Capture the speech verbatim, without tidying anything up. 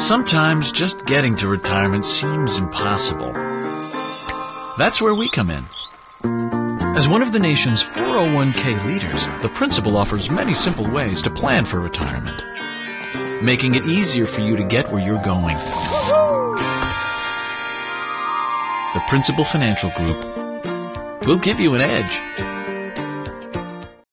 Sometimes just getting to retirement seems impossible. That's where we come in. As one of the nation's four oh one k leaders, the Principal offers many simple ways to plan for retirement, making it easier for you to get where you're going. The Principal Financial Group will give you an edge.